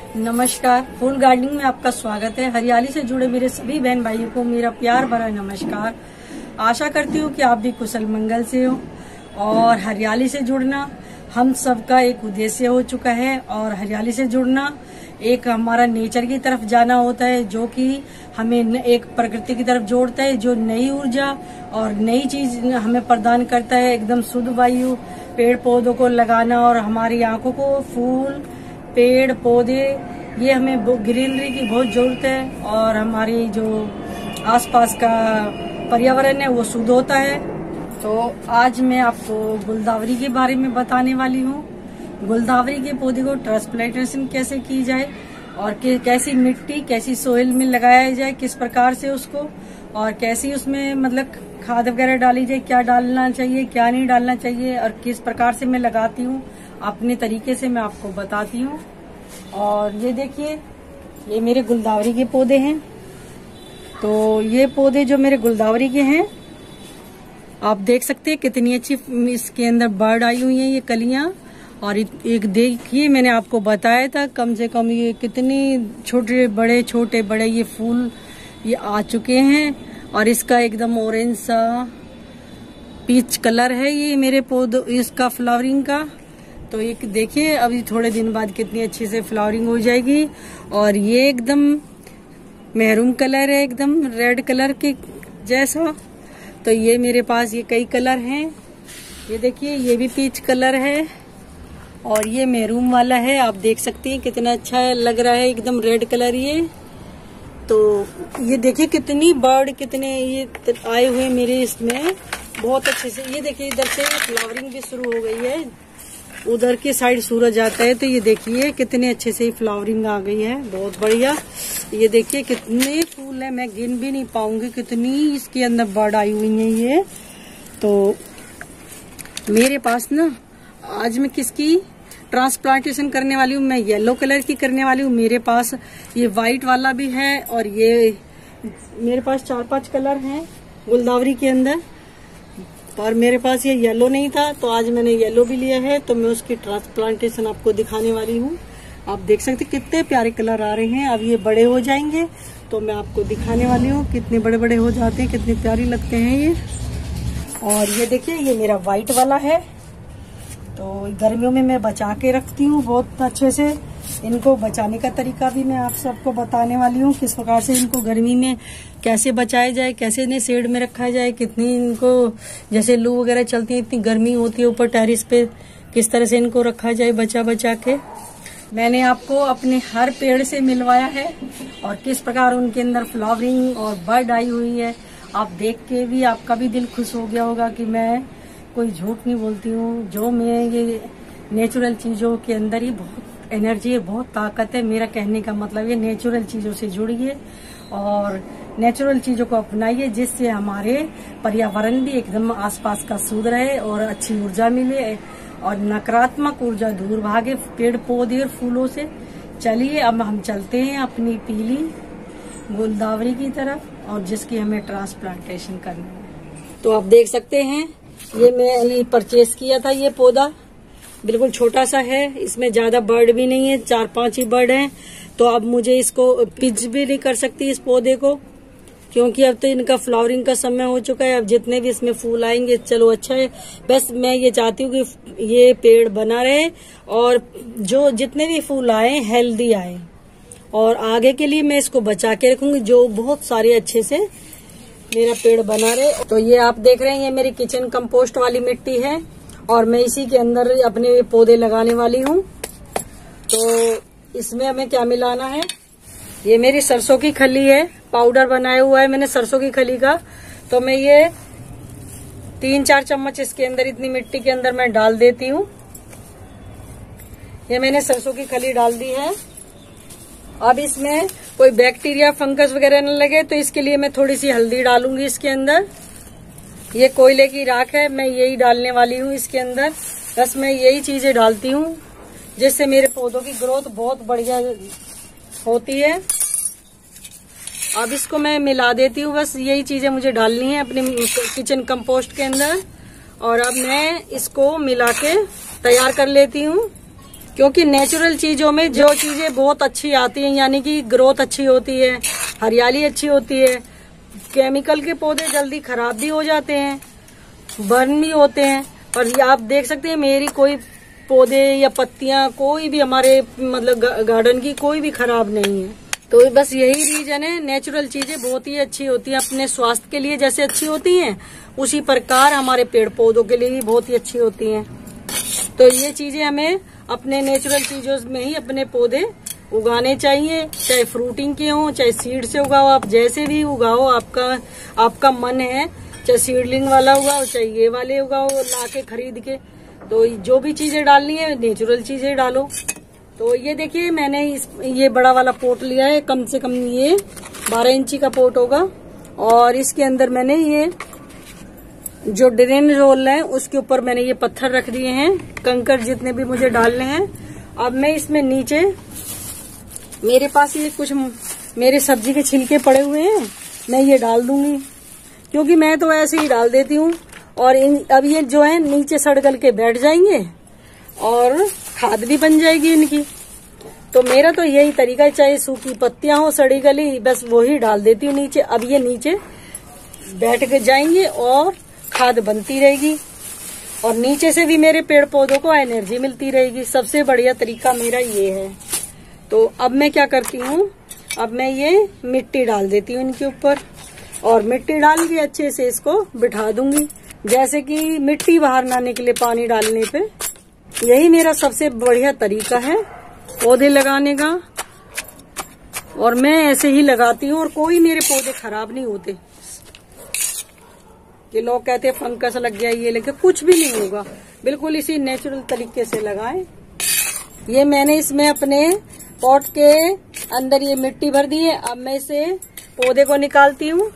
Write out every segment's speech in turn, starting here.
नमस्कार, फूल गार्डनिंग में आपका स्वागत है। हरियाली से जुड़े मेरे सभी बहन भाइयों को मेरा प्यार भरा नमस्कार। आशा करती हूँ कि आप भी कुशल मंगल से हो। और हरियाली से जुड़ना हम सबका एक उद्देश्य हो चुका है। और हरियाली से जुड़ना एक हमारा नेचर की तरफ जाना होता है, जो कि हमें एक प्रकृति की तरफ जोड़ता है, जो नई ऊर्जा और नई चीज हमें प्रदान करता है। एकदम शुद्ध वायु, पेड़ पौधों को लगाना और हमारी आंखों को फूल, पेड़ पौधे, ये हमें ग्रीनरी की बहुत जरूरत है। और हमारी जो आसपास का पर्यावरण है वो शुद्ध होता है। तो आज मैं आपको गुलदावरी के बारे में बताने वाली हूँ। गुलदावरी के पौधे को ट्रांसप्लांटेशन कैसे की जाए और कैसी मिट्टी, कैसी सोइल में लगाया जाए, किस प्रकार से उसको, और कैसी उसमें मतलब खाद वगैरह डाली जाए, क्या डालना चाहिए, क्या नहीं डालना चाहिए, और किस प्रकार से मैं लगाती हूँ अपने तरीके से मैं आपको बताती हूँ। और ये देखिए, ये मेरे गुलदावरी के पौधे हैं। तो ये पौधे जो मेरे गुलदावरी के हैं, आप देख सकते हैं कितनी अच्छी इसके अंदर बर्ड आई हुई है, ये कलियां। और एक देखिए, मैंने आपको बताया था कम से कम ये कितनी छोटे बड़े ये फूल ये आ चुके हैं। और इसका एकदम ऑरेंज सा पीच कलर है ये मेरे पौधों इसका फ्लावरिंग का। तो एक देखिए, अभी थोड़े दिन बाद कितनी अच्छी से फ्लावरिंग हो जाएगी। और ये एकदम मैरून कलर है, एकदम रेड कलर के जैसा। तो ये मेरे पास ये कई कलर हैं। ये देखिए, ये भी पीच कलर है और ये मैरून वाला है। आप देख सकती हैं कितना अच्छा लग रहा है, एकदम रेड कलर ये। तो ये देखिए कितनी बर्ड, कितने ये आए हुए मेरे इसमें बहुत अच्छे से। ये देखिए, इधर से फ्लावरिंग भी शुरू हो गई है, उधर की साइड सूरज आता है। तो ये देखिए कितने अच्छे से फ्लावरिंग आ गई है, बहुत बढ़िया। ये देखिए कितने फूल है, मैं गिन भी नहीं पाऊंगी कितनी इसके अंदर बर्ड आई हुई है ये। तो मेरे पास ना आज मैं किसकी ट्रांसप्लांटेशन करने वाली हूँ, मैं येलो कलर की करने वाली हूँ। मेरे पास ये व्हाइट वाला भी है और ये मेरे पास 4-5 कलर हैं गुलदावरी के अंदर। और मेरे पास ये येलो नहीं था, तो आज मैंने येलो भी लिया है। तो मैं उसकी ट्रांसप्लांटेशन आपको दिखाने वाली हूँ। आप देख सकते कितने प्यारे कलर आ रहे हैं। अब ये बड़े हो जाएंगे तो मैं आपको दिखाने वाली हूँ कितने बड़े बड़े हो जाते हैं, कितने प्यारे लगते हैं ये। और ये देखिए, ये मेरा व्हाइट वाला है। तो गर्मियों में मैं बचा के रखती हूँ बहुत अच्छे से। इनको बचाने का तरीका भी मैं आप सबको बताने वाली हूँ, किस प्रकार से इनको गर्मी में कैसे बचाया जाए, कैसे इन्हें शेड में रखा जाए, कितनी इनको जैसे लू वगैरह चलती है, इतनी गर्मी होती है ऊपर टेरिस पे, किस तरह से इनको रखा जाए बचा बचा के। मैंने आपको अपने हर पेड़ से मिलवाया है और किस प्रकार उनके अंदर फ्लावरिंग और बर्ड आई हुई है। आप देख के भी आपका भी दिल खुश हो गया होगा कि मैं कोई झूठ नहीं बोलती हूँ। जो मैं ये नेचुरल चीजों के अंदर ही बहुत एनर्जी है, बहुत ताकत है। मेरा कहने का मतलब ये नेचुरल चीजों से जुड़िए और नेचुरल चीजों को अपनाइए, जिससे हमारे पर्यावरण भी एकदम आसपास का शुद्ध रहे और अच्छी ऊर्जा मिले और नकारात्मक ऊर्जा दूर भागे पेड़ पौधे और फूलों से। चलिए अब हम चलते हैं अपनी पीली गुलदावरी की तरफ, और जिसकी हमें ट्रांसप्लांटेशन करनी है। तो आप देख सकते हैं, ये मैं परचेज किया था। ये पौधा बिल्कुल छोटा सा है, इसमें ज्यादा बर्ड भी नहीं है, 4-5 ही बर्ड हैं। तो अब मुझे इसको पिच भी नहीं कर सकती इस पौधे को, क्योंकि अब तो इनका फ्लावरिंग का समय हो चुका है। अब जितने भी इसमें फूल आएंगे चलो अच्छा है। बस मैं ये चाहती हूँ कि ये पेड़ बना रहे और जो जितने भी फूल आए हेल्दी आए, और आगे के लिए मैं इसको बचा के रखूंगी, जो बहुत सारे अच्छे से मेरा पेड़ बना रहे। तो ये आप देख रहे हैं, ये मेरी किचन कंपोस्ट वाली मिट्टी है और मैं इसी के अंदर अपने पौधे लगाने वाली हूँ। तो इसमें हमें क्या मिलाना है, ये मेरी सरसों की खली है, पाउडर बनाया हुआ है मैंने सरसों की खली का। तो मैं ये 3-4 चम्मच इसके अंदर, इतनी मिट्टी के अंदर मैं डाल देती हूँ। ये मैंने सरसों की खली डाल दी है। अब इसमें कोई बैक्टीरिया फंगस वगैरह न लगे, तो इसके लिए मैं थोड़ी सी हल्दी डालूंगी इसके अंदर। ये कोयले की राख है, मैं यही डालने वाली हूँ इसके अंदर। बस मैं यही चीजें डालती हूँ, जिससे मेरे पौधों की ग्रोथ बहुत बढ़िया होती है। अब इसको मैं मिला देती हूँ, बस यही चीजें मुझे डालनी है अपने किचन कंपोस्ट के अंदर। और अब मैं इसको मिला के तैयार कर लेती हूँ। क्योंकि नेचुरल चीजों में जो चीजें बहुत अच्छी आती हैं, यानी कि ग्रोथ अच्छी होती है, हरियाली अच्छी होती है। केमिकल के पौधे जल्दी खराब भी हो जाते हैं, बर्न भी होते हैं। और ये आप देख सकते हैं मेरी कोई पौधे या पत्तियां कोई भी हमारे मतलब गार्डन की कोई भी खराब नहीं है। तो बस यही रीजन है, नेचुरल चीजें बहुत ही अच्छी होती हैं। अपने स्वास्थ्य के लिए जैसे अच्छी होती हैं, उसी प्रकार हमारे पेड़ पौधों के लिए भी बहुत ही अच्छी होती हैं। तो ये चीजें हमें अपने नेचुरल चीजों में ही अपने पौधे उगाने चाहिए, चाहे फ्रूटिंग के हों, चाहे सीड से उगाओ, आप जैसे भी उगाओ, आपका मन है, चाहे सीडलिंग वाला उगाओ, चाहे ये वाले उगाओ लाके खरीद के। तो जो भी चीजें डालनी है नेचुरल चीजें डालो। तो ये देखिए मैंने ये बड़ा वाला पोट लिया है, कम से कम ये 12 इंची का पोट होगा। और इसके अंदर मैंने ये जो ड्रेन रोल है उसके ऊपर मैंने ये पत्थर रख दिए हैं, कंकर जितने भी मुझे डालने हैं। अब मैं इसमें नीचे, मेरे पास ये कुछ मेरे सब्जी के छिलके पड़े हुए हैं, मैं ये डाल दूंगी, क्योंकि मैं तो ऐसे ही डाल देती हूँ। और अब ये जो है नीचे सड़गल के बैठ जाएंगे और खाद भी बन जाएगी इनकी। तो मेरा तो यही तरीका है, चाहे सूखी पत्तियां हो सड़ी गली, बस वही डाल देती हूँ नीचे। अब ये नीचे बैठ के जाएंगे और खाद बनती रहेगी, और नीचे से भी मेरे पेड़ पौधों को एनर्जी मिलती रहेगी। सबसे बढ़िया तरीका मेरा ये है। तो अब मैं क्या करती हूँ, अब मैं ये मिट्टी डाल देती हूँ इनके ऊपर, और मिट्टी डाल के अच्छे से इसको बिठा दूंगी, जैसे कि मिट्टी बाहर ना निकले पानी डालने पे। यही मेरा सबसे बढ़िया तरीका है पौधे लगाने का, और मैं ऐसे ही लगाती हूँ। और कोई मेरे पौधे खराब नहीं होते कि लोग कहते हैं फंगस लग गया ये लेके, कुछ भी नहीं होगा। बिल्कुल इसी नेचुरल तरीके से लगाएं। ये मैंने इसमें अपने पॉट के अंदर ये मिट्टी भर दी है। अब मैं इसे पौधे को निकालती हूँ।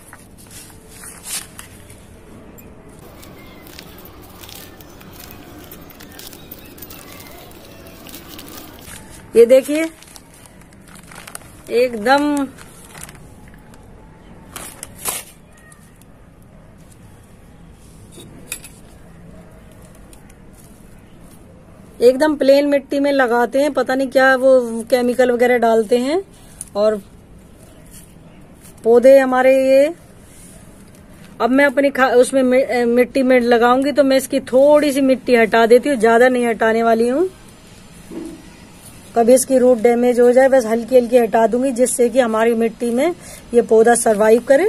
ये देखिए एकदम प्लेन मिट्टी में लगाते हैं, पता नहीं क्या वो केमिकल वगैरह डालते हैं। और पौधे हमारे ये, अब मैं अपनी उसमें मिट्टी में लगाऊंगी तो मैं इसकी थोड़ी सी मिट्टी हटा देती हूँ, ज्यादा नहीं हटाने वाली हूँ। कभी इसकी रूट डैमेज हो जाए, बस हल्की हल्की हटा दूंगी, जिससे कि हमारी मिट्टी में ये पौधा सरवाइव करे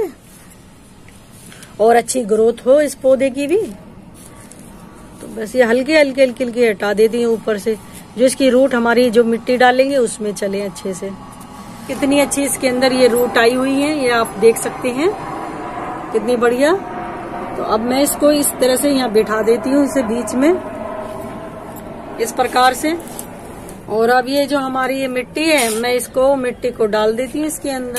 और अच्छी ग्रोथ हो इस पौधे की भी। तो बस ये हल्की हल्की हटा देती हूँ ऊपर से, जो इसकी रूट हमारी जो मिट्टी डालेंगे उसमें चले अच्छे से। कितनी अच्छी इसके अंदर ये रूट आई हुई है, ये आप देख सकते हैं कितनी बढ़िया। तो अब मैं इसको इस तरह से यहाँ बिठा देती हूँ इसे बीच में, इस प्रकार से। और अब ये जो हमारी ये मिट्टी है, मैं इसको मिट्टी को डाल देती हूँ इसके अंदर।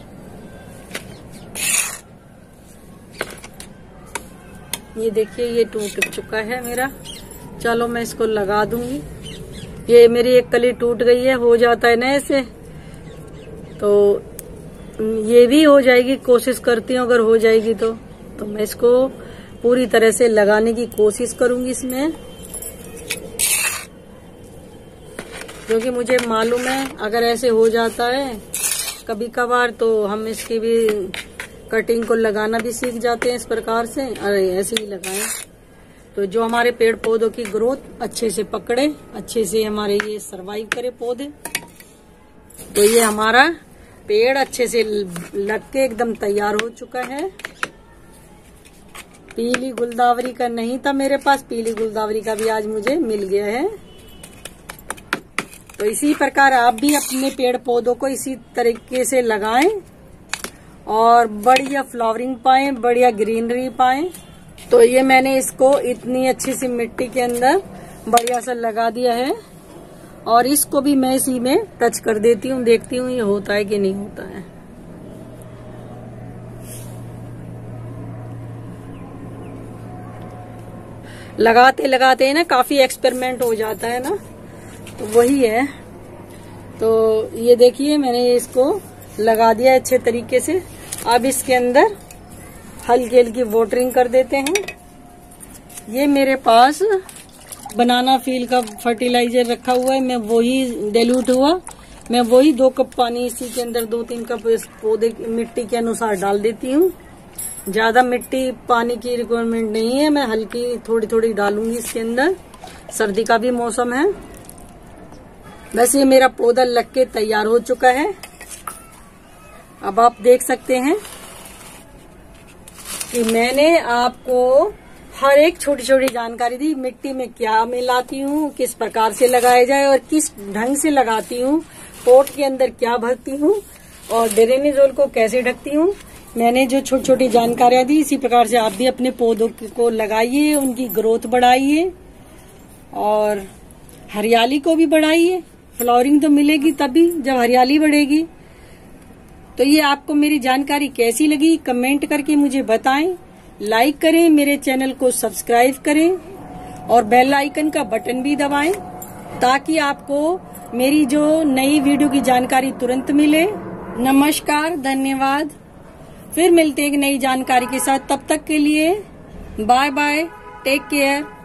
ये देखिए ये टूट चुका है मेरा। चलो मैं इसको लगा दूंगी। ये मेरी एक कली टूट गई है, हो जाता है ना ऐसे, तो ये भी हो जाएगी, कोशिश करती हूँ अगर हो जाएगी तो मैं इसको पूरी तरह से लगाने की कोशिश करूंगी इसमें, क्योंकि मुझे मालूम है अगर ऐसे हो जाता है कभी कभार तो हम इसकी भी कटिंग को लगाना भी सीख जाते हैं इस प्रकार से। अरे ऐसे ही लगाएं तो जो हमारे पेड़ पौधों की ग्रोथ अच्छे से पकड़े, अच्छे से हमारे ये सरवाइव करे पौधे। तो ये हमारा पेड़ अच्छे से लग के एकदम तैयार हो चुका है। पीली गुलदावरी का नहीं था मेरे पास, पीली गुलदावरी का भी आज मुझे मिल गया है। तो इसी प्रकार आप भी अपने पेड़ पौधों को इसी तरीके से लगाएं और बढ़िया फ्लावरिंग पाएं, बढ़िया ग्रीनरी पाएं। तो ये मैंने इसको इतनी अच्छी सी मिट्टी के अंदर बढ़िया सा लगा दिया है, और इसको भी मैं इसी में टच कर देती हूँ, देखती हूँ ये होता है कि नहीं होता है। लगाते लगाते ना काफी एक्सपेरिमेंट हो जाता है ना, तो वही है। तो ये देखिए मैंने इसको लगा दिया अच्छे तरीके से। अब इसके अंदर हल्की हल्की वाटरिंग कर देते हैं। ये मेरे पास बनाना फील का फर्टिलाइजर रखा हुआ है, मैं वही डाइल्यूट हुआ, मैं वही 2 कप पानी इसी के अंदर 2-3 कप इस पौधे की मिट्टी के अनुसार डाल देती हूँ। ज्यादा मिट्टी पानी की रिक्वायरमेंट नहीं है, मैं हल्की थोड़ी थोड़ी डालूंगी इसके अंदर। सर्दी का भी मौसम है। बस ये मेरा पौधा लग के तैयार हो चुका है। अब आप देख सकते हैं कि मैंने आपको हर एक छोटी छोटी जानकारी दी। मिट्टी में क्या मिलाती हूँ, किस प्रकार से लगाया जाए और किस ढंग से लगाती हूँ, पॉट के अंदर क्या भरती हूँ और ड्रेनेज को कैसे ढकती हूँ। मैंने जो छोटी छोटी जानकारियां दी, इसी प्रकार से आप भी अपने पौधों को लगाइए, उनकी ग्रोथ बढ़ाइए और हरियाली को भी बढ़ाइए। फ्लावरिंग तो मिलेगी तभी जब हरियाली बढ़ेगी। तो ये आपको मेरी जानकारी कैसी लगी कमेंट करके मुझे बताएं। लाइक करें, मेरे चैनल को सब्सक्राइब करें और बेल आइकन का बटन भी दबाएं ताकि आपको मेरी जो नई वीडियो की जानकारी तुरंत मिले। नमस्कार, धन्यवाद। फिर मिलते हैं एक नई जानकारी के साथ। तब तक के लिए बाय बाय, टेक केयर।